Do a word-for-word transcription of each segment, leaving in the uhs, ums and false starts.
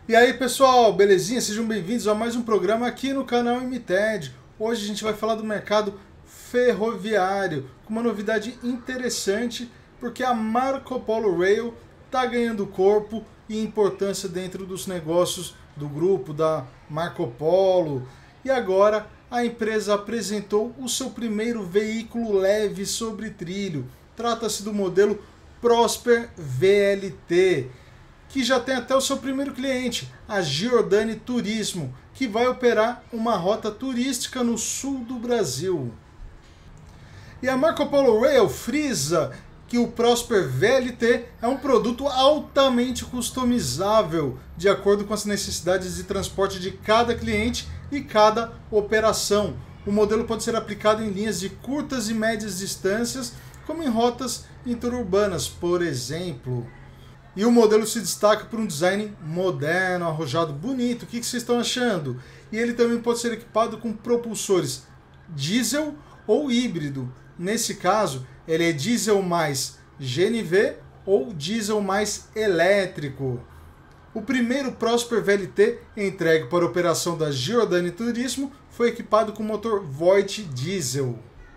E aí pessoal, belezinha? Sejam bem-vindos a mais um programa aqui no canal M T E D. Hoje a gente vai falar do mercado ferroviário, com uma novidade interessante, porque a Marco Polo Rail está ganhando corpo e importância dentro dos negócios do grupo da Marco Polo. E agora a empresa apresentou o seu primeiro veículo leve sobre trilho. Trata-se do modelo Prosper V L T, que já tem até o seu primeiro cliente, a Giordani Turismo, que vai operar uma rota turística no sul do Brasil. E a Marco Polo Rail frisa que o Prosper V L T é um produto altamente customizável, de acordo com as necessidades de transporte de cada cliente e cada operação. O modelo pode ser aplicado em linhas de curtas e médias distâncias, como em rotas interurbanas, por exemplo. E o modelo se destaca por um design moderno, arrojado, bonito. O que vocês estão achando? E ele também pode ser equipado com propulsores diesel ou híbrido. Nesse caso, ele é diesel mais G N V ou diesel mais elétrico. O primeiro Prosper V L T entregue para a operação da Giordani Turismo foi equipado com motor Voith diesel.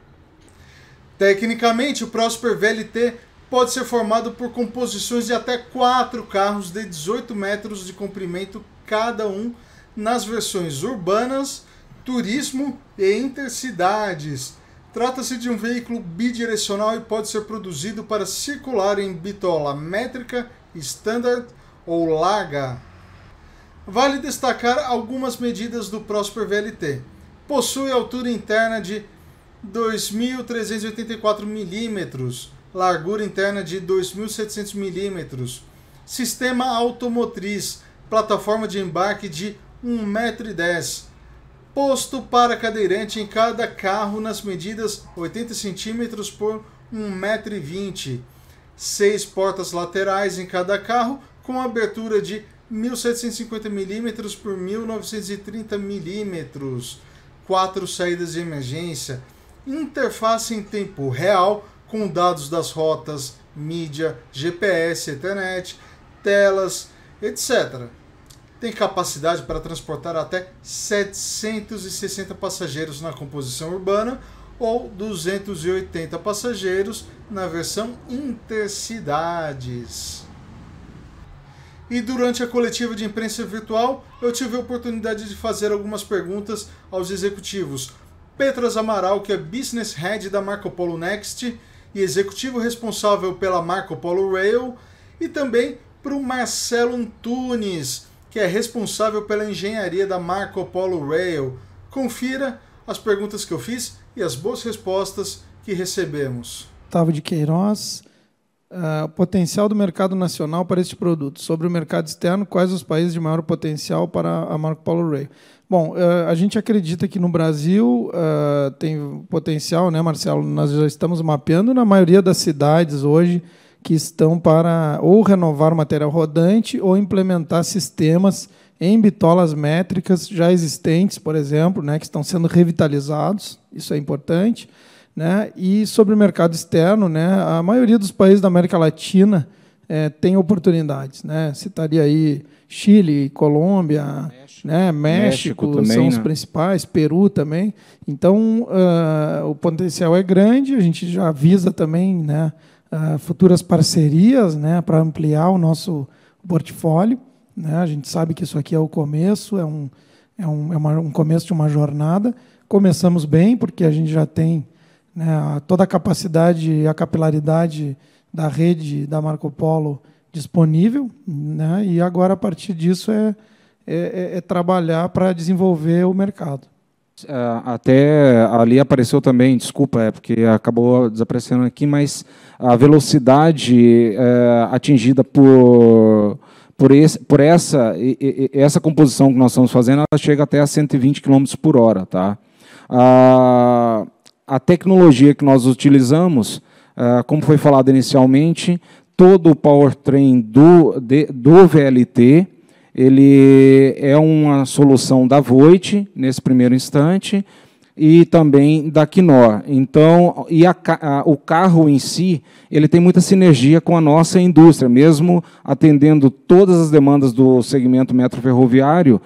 Tecnicamente, o Prosper V L T pode ser formado por composições de até quatro carros de dezoito metros de comprimento cada um, nas versões urbanas, turismo e intercidades. Trata-se de um veículo bidirecional e pode ser produzido para circular em bitola métrica, standard ou larga. Vale destacar algumas medidas do Prosper V L T. Possui altura interna de dois mil trezentos e oitenta e quatro milímetros, largura interna de dois mil e setecentos milímetros, sistema automotriz, plataforma de embarque de um metro e dez, posto para cadeirante em cada carro nas medidas oitenta centímetros por um metro e vinte, seis portas laterais em cada carro com abertura de mil setecentos e cinquenta milímetros por mil novecentos e trinta milímetros, quatro saídas de emergência, interface em tempo real com dados das rotas, mídia, G P S, internet, telas, etcétera. Tem capacidade para transportar até setecentos e sessenta passageiros na composição urbana ou duzentos e oitenta passageiros na versão intercidades. E durante a coletiva de imprensa virtual, eu tive a oportunidade de fazer algumas perguntas aos executivos. Petras Amaral, que é Business Head da Marco Polo Next e executivo responsável pela Marco Polo Rail, e também para o Marcelo Antunes, que é responsável pela engenharia da Marco Polo Rail. Confira as perguntas que eu fiz e as boas respostas que recebemos. Gustavo de Queiroz, uh, potencial do mercado nacional para este produto. Sobre o mercado externo, quais os países de maior potencial para a Marco Polo Rail? Bom, uh, a gente acredita que no Brasil uh, tem potencial, né, Marcelo? Nós já estamos mapeando na maioria das cidades hoje que estão para ou renovar o material rodante ou implementar sistemas em bitolas métricas já existentes, por exemplo, né, que estão sendo revitalizados. Isso é importante. Né? E sobre o mercado externo, né, a maioria dos países da América Latina é, tem oportunidades. Né? Citaria aí Chile, Colômbia, México, né? México, México também, são os né? principais, Peru também. Então, uh, o potencial é grande, a gente já visa também, né, uh, futuras parcerias, né, para ampliar o nosso portfólio. Né? A gente sabe que isso aqui é o começo, é, um, é, um, é uma, um começo de uma jornada. Começamos bem, porque a gente já tem, né, toda a capacidade e a capilaridade da rede da Marco Polo disponível, né, e agora, a partir disso, é, é, é trabalhar para desenvolver o mercado. Até ali apareceu também, desculpa, é porque acabou desaparecendo aqui, mas a velocidade é, atingida por, por, esse, por essa, essa composição que nós estamos fazendo, ela chega até a cento e vinte quilômetros por hora. Tá? A, a tecnologia que nós utilizamos, como foi falado inicialmente, todo o powertrain do, de, do V L T, ele é uma solução da Voith, nesse primeiro instante, e também da Quinor. Então, e a, a, o carro em si, ele tem muita sinergia com a nossa indústria, mesmo atendendo todas as demandas do segmento metroferroviário,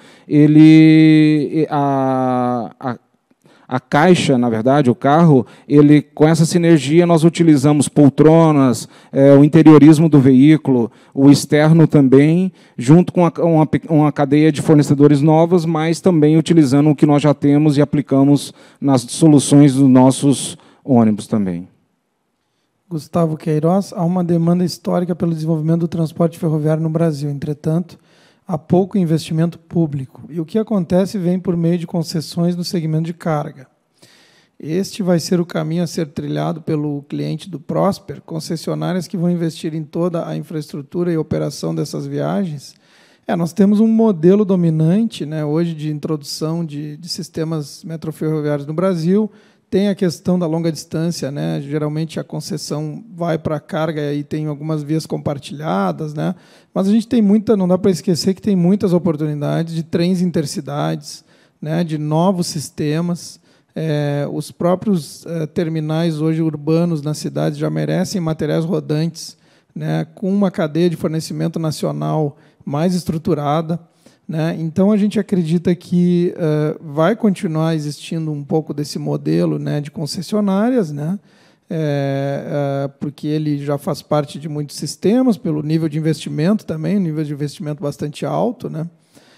ele a, a A caixa, na verdade, o carro, ele, com essa sinergia, nós utilizamos poltronas, é, o interiorismo do veículo, o externo também, junto com a, uma, uma cadeia de fornecedores novos, mas também utilizando o que nós já temos e aplicamos nas soluções dos nossos ônibus também. Gustavo Queiroz, há uma demanda histórica pelo desenvolvimento do transporte ferroviário no Brasil. Entretanto, há pouco investimento público. E o que acontece vem por meio de concessões no segmento de carga. Este vai ser o caminho a ser trilhado pelo cliente do Prosper, concessionárias que vão investir em toda a infraestrutura e operação dessas viagens. É, nós temos um modelo dominante, né, hoje de introdução de, de sistemas metroferroviários no Brasil. Tem a questão da longa distância, né? Geralmente a concessão vai para a carga e tem algumas vias compartilhadas, né? Mas a gente tem muita, não dá para esquecer que tem muitas oportunidades de trens intercidades, né? De novos sistemas. É, os próprios é, terminais hoje urbanos nas cidades já merecem materiais rodantes, né? Com uma cadeia de fornecimento nacional mais estruturada. Né? Então, a gente acredita que uh, vai continuar existindo um pouco desse modelo, né, de concessionárias, né, é, uh, porque ele já faz parte de muitos sistemas, pelo nível de investimento também, um nível de investimento bastante alto, né,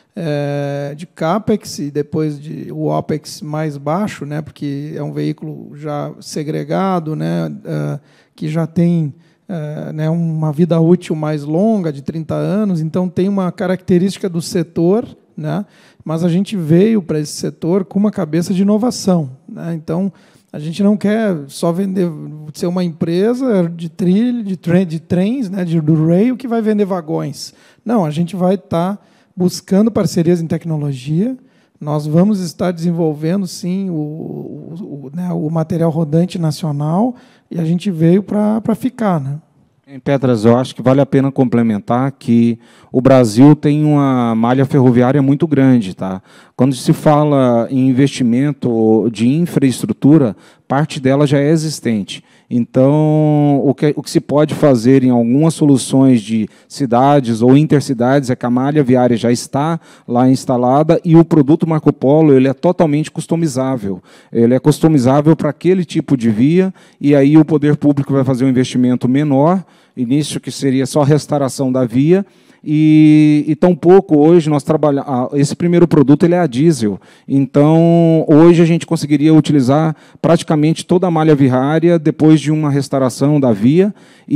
é, de CAPEX e depois de, o OPEX mais baixo, né, porque é um veículo já segregado, né, uh, que já tem... Uh, né, uma vida útil mais longa, de trinta anos, então tem uma característica do setor, né, mas a gente veio para esse setor com uma cabeça de inovação. Né, então, a gente não quer só vender, ser uma empresa de, trilha, de, tre de trens, né, de, do rail, que vai vender vagões. Não, a gente vai estar tá buscando parcerias em tecnologia, nós vamos estar desenvolvendo, sim, o, o, o, né, o material rodante nacional, e a gente veio para ficar. Né? Em Petras, eu acho que vale a pena complementar que o Brasil tem uma malha ferroviária muito grande. Tá? Quando se fala em investimento de infraestrutura, parte dela já é existente. Então, o que, o que se pode fazer em algumas soluções de cidades ou intercidades é que a malha viária já está lá instalada e o produto Marco Polo ele é totalmente customizável. Ele é customizável para aquele tipo de via e aí o poder público vai fazer um investimento menor, início que seria só restauração da via, e, e tampouco hoje nós trabalhamos... Esse primeiro produto ele é a diesel, então hoje a gente conseguiria utilizar praticamente toda a malha viária depois de uma restauração da via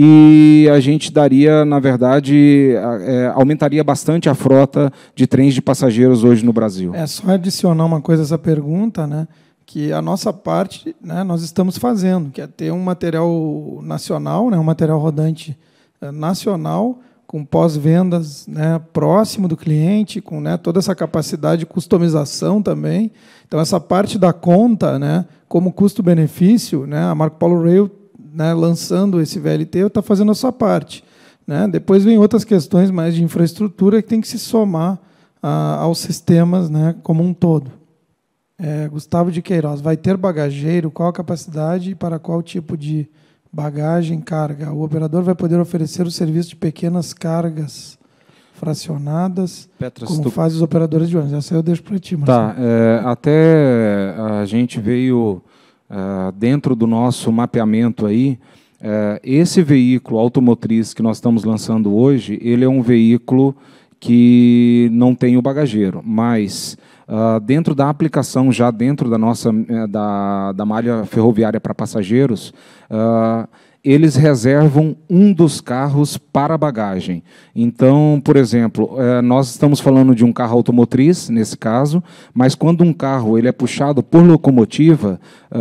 e a gente daria, na verdade, é, aumentaria bastante a frota de trens de passageiros hoje no Brasil. É só adicionar uma coisa a essa pergunta, né? Que a nossa parte, né, nós estamos fazendo, que é ter um material nacional, né, um material rodante nacional, com pós-vendas, né, próximo do cliente, com, né, toda essa capacidade de customização também. Então, essa parte da conta, né, como custo-benefício, né, a Marco Polo Rail, né, lançando esse V L T, está fazendo a sua parte. Né? Depois vem outras questões mais de infraestrutura que tem que se somar a, aos sistemas, né, como um todo. É, Gustavo de Queiroz, vai ter bagageiro? Qual a capacidade e para qual tipo de bagagem, carga? O operador vai poder oferecer o serviço de pequenas cargas fracionadas, Petras, como tu... fazem os operadores de ônibus. Essa eu deixo para ti, Marcelo. Tá, é, até a gente veio, é, dentro do nosso mapeamento aí, é, esse veículo automotriz que nós estamos lançando hoje, ele é um veículo que não tem o bagageiro, mas... Uh, dentro da aplicação, já dentro da nossa da, da malha ferroviária para passageiros, uh, eles reservam um dos carros para bagagem. Então, por exemplo, uh, nós estamos falando de um carro automotriz, nesse caso, mas quando um carro ele é puxado por locomotiva, uh,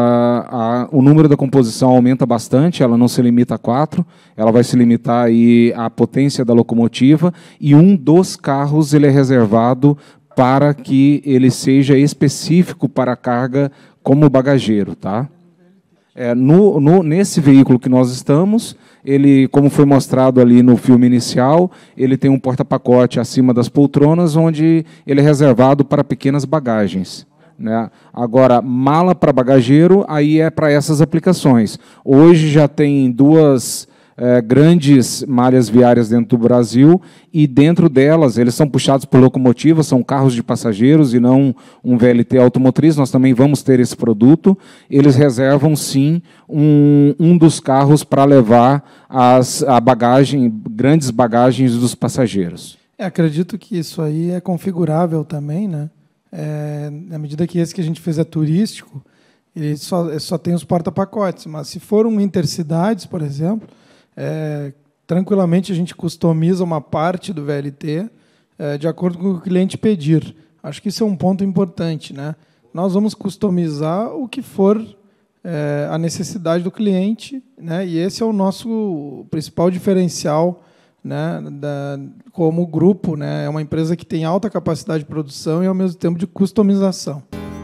a, o número da composição aumenta bastante, ela não se limita a quatro, ela vai se limitar aí à potência da locomotiva, e um dos carros ele é reservado para que ele seja específico para a carga como bagageiro. Tá? É, no, no, nesse veículo que nós estamos, ele, como foi mostrado ali no filme inicial, ele tem um porta-pacote acima das poltronas, onde ele é reservado para pequenas bagagens. né? Agora, mala para bagageiro, aí é para essas aplicações. Hoje já tem duas é, grandes malhas viárias dentro do Brasil, e dentro delas, eles são puxados por locomotivas, são carros de passageiros e não um V L T automotriz. Nós também vamos ter esse produto. Eles reservam, sim, um, um dos carros para levar as, a bagagem, grandes bagagens dos passageiros. É, acredito que isso aí é configurável também, né? É, na medida que esse que a gente fez é turístico, ele só, só tem os porta-pacotes, mas se for um intercidades, por exemplo, é, tranquilamente a gente customiza uma parte do V L T é, de acordo com o que o cliente pedir. Acho que isso é um ponto importante, né? Nós vamos customizar o que for é, a necessidade do cliente, né? E esse é o nosso principal diferencial, né, da, como grupo, né, é uma empresa que tem alta capacidade de produção e, ao mesmo tempo, de customização.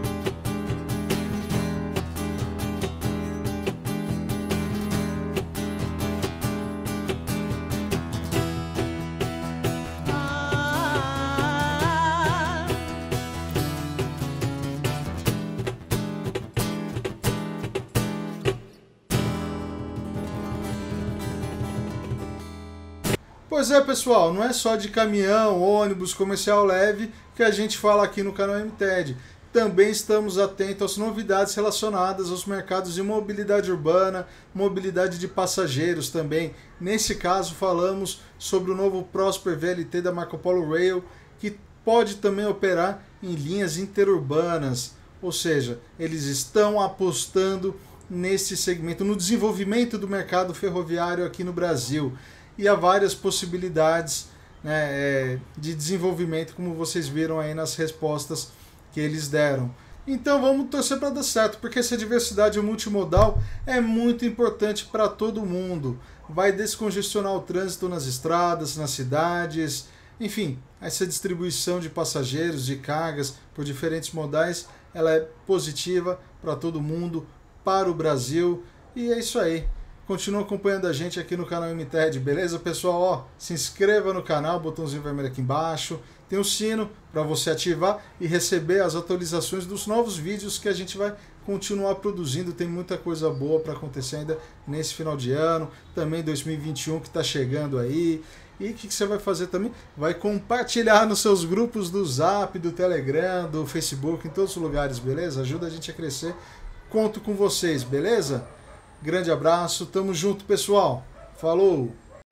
Pois é, pessoal, não é só de caminhão, ônibus, comercial leve que a gente fala aqui no canal M T E D. Também estamos atentos às novidades relacionadas aos mercados de mobilidade urbana, mobilidade de passageiros também. Nesse caso, falamos sobre o novo Prosper V L T da Marco Polo Rail, que pode também operar em linhas interurbanas. Ou seja, eles estão apostando nesse segmento, no desenvolvimento do mercado ferroviário aqui no Brasil. E há várias possibilidades, né, é, de desenvolvimento, como vocês viram aí nas respostas que eles deram. Então vamos torcer para dar certo, porque essa diversidade multimodal é muito importante para todo mundo. Vai descongestionar o trânsito nas estradas, nas cidades, enfim, essa distribuição de passageiros, de cargas por diferentes modais, ela é positiva para todo mundo, para o Brasil, e é isso aí. Continua acompanhando a gente aqui no canal M T E D, beleza, pessoal? Ó, se inscreva no canal, botãozinho vermelho aqui embaixo. Tem o sino para você ativar e receber as atualizações dos novos vídeos que a gente vai continuar produzindo. Tem muita coisa boa para acontecer ainda nesse final de ano, também dois mil e vinte e um que está chegando aí. E o que, que você vai fazer também? Vai compartilhar nos seus grupos do Zap, do Telegram, do Facebook, em todos os lugares, beleza? Ajuda a gente a crescer. Conto com vocês, beleza? Grande abraço, tamo junto, pessoal. Falou!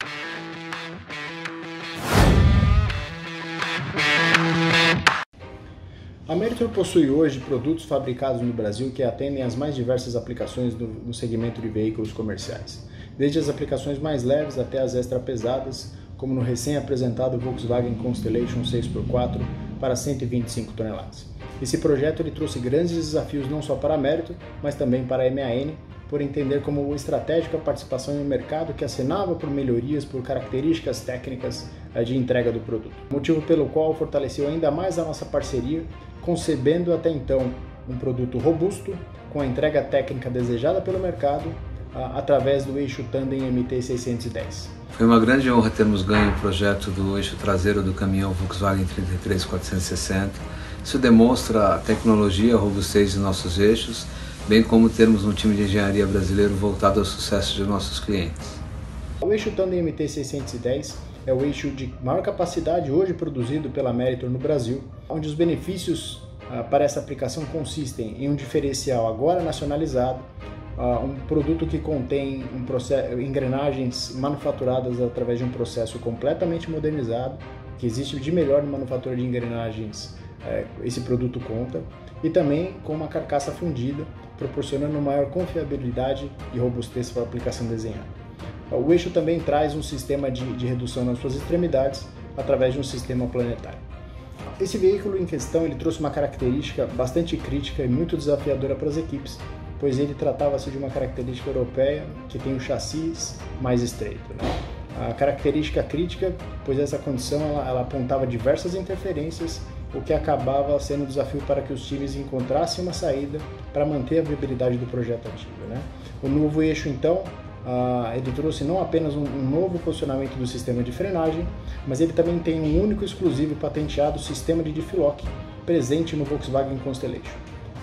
A Meritor possui hoje produtos fabricados no Brasil que atendem às mais diversas aplicações do, no segmento de veículos comerciais, desde as aplicações mais leves até as extra pesadas, como no recém-apresentado Volkswagen Constellation seis por quatro para cento e vinte e cinco toneladas. Esse projeto ele trouxe grandes desafios não só para a Meritor, mas também para a M A N, por entender como estratégica a participação em um mercado que acenava por melhorias, por características técnicas de entrega do produto. Motivo pelo qual fortaleceu ainda mais a nossa parceria, concebendo até então um produto robusto, com a entrega técnica desejada pelo mercado, através do eixo Tandem M T seiscentos e dez. Foi uma grande honra termos ganho o projeto do eixo traseiro do caminhão Volkswagen trinta e três quatrocentos e sessenta. Isso demonstra a tecnologia, a robustez de nossos eixos, bem como termos um time de engenharia brasileiro voltado ao sucesso de nossos clientes. O eixo Tandem M T seiscentos e dez é o eixo de maior capacidade hoje produzido pela Meritor no Brasil, onde os benefícios ah, para essa aplicação consistem em um diferencial agora nacionalizado, ah, um produto que contém um processo, engrenagens manufaturadas através de um processo completamente modernizado, que existe de melhor no manufatura de engrenagens, eh, esse produto conta, e também com uma carcaça fundida, proporcionando maior confiabilidade e robustez para a aplicação desenhada. O eixo também traz um sistema de, de redução nas suas extremidades através de um sistema planetário. Esse veículo em questão ele trouxe uma característica bastante crítica e muito desafiadora para as equipes, pois ele tratava-se de uma característica europeia que tem um chassi mais estreito, né? A característica crítica, pois essa condição ela, ela apontava diversas interferências, o que acabava sendo um desafio para que os times encontrassem uma saída para manter a viabilidade do projeto ativo, né? O novo eixo, então, uh, ele trouxe não apenas um, um novo posicionamento do sistema de frenagem, mas ele também tem um único exclusivo patenteado sistema de diff-lock presente no Volkswagen Constellation.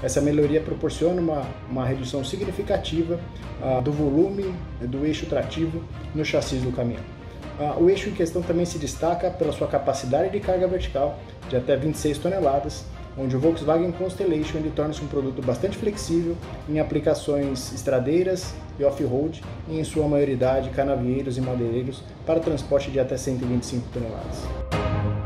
Essa melhoria proporciona uma, uma redução significativa uh, do volume do eixo trativo no chassi do caminhão. Uh, o eixo em questão também se destaca pela sua capacidade de carga vertical de até vinte e seis toneladas, onde o Volkswagen Constellation ele torna-se um produto bastante flexível em aplicações estradeiras e off-road e, em sua maioridade, canavieiros e madeireiros para transporte de até cento e vinte e cinco toneladas.